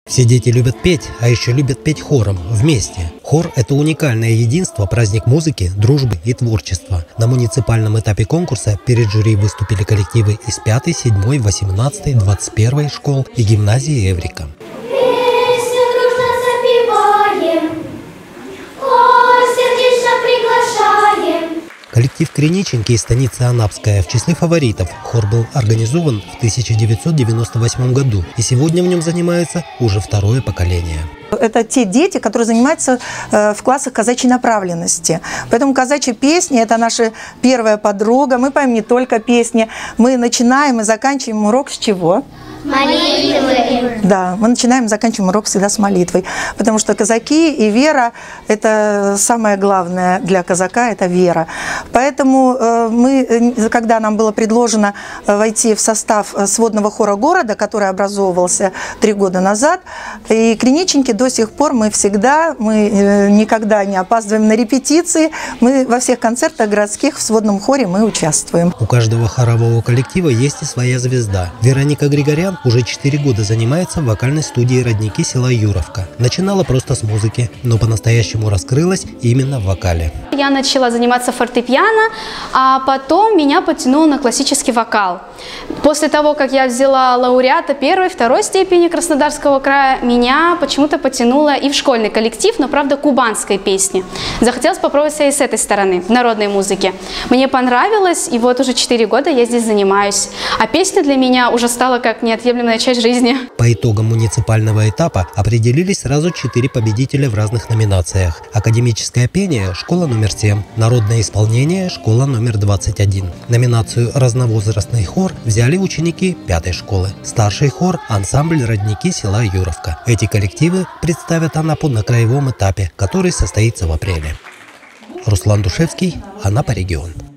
Все дети любят петь, а еще любят петь хором, вместе. Хор – это уникальное единство, праздник музыки, дружбы и творчества. На муниципальном этапе конкурса перед жюри выступили коллективы из 5, 7, 18, 21 школ и гимназии Эврика. Коллектив Криниченки из станицы Анапская в числе фаворитов. Хор был организован в 1998 году, и сегодня в нем занимается уже второе поколение. Это те дети, которые занимаются в классах казачьей направленности. Поэтому казачьи песни – это наша первая подруга. Мы поем не только песни. Мы начинаем и заканчиваем урок с чего? Молитвы. Да, мы начинаем и заканчиваем урок всегда с молитвой. Потому что казаки и вера – это самое главное для казака – это вера. Поэтому мы, когда нам было предложено войти в состав сводного хора города, который образовывался 3 года назад, и Криниченки до сих пор мы никогда не опаздываем на репетиции. Мы во всех концертах городских в сводном хоре мы участвуем. У каждого хорового коллектива есть и своя звезда. Вероника Григорян уже 4 года занимается в вокальной студии «Родники» села Юровка. Начинала просто с музыки, но по-настоящему раскрылась именно в вокале. Я начала заниматься фортепиано, а потом меня потянуло на классический вокал. После того, как я взяла лауреата 1-й, 2-й степени Краснодарского края, меня почему-то потянуло и в школьный коллектив, но, правда, кубанской песни. Захотелось попробовать себя и с этой стороны, народной музыки. Мне понравилось, и вот уже 4 года я здесь занимаюсь. А песня для меня уже стала как неотъемлемая часть жизни. По итогам муниципального этапа определились сразу 4 победителя в разных номинациях. Академическое пение – школа номер 7, народное исполнение – школа номер 21. Номинацию «Разновозрастный хор» взяли ученики 5-й школы. Старший хор – ансамбль «Родники» села Юровка. Эти коллективы представят Анапу на краевом этапе, который состоится в апреле. Руслан Душевский, Анапа регион.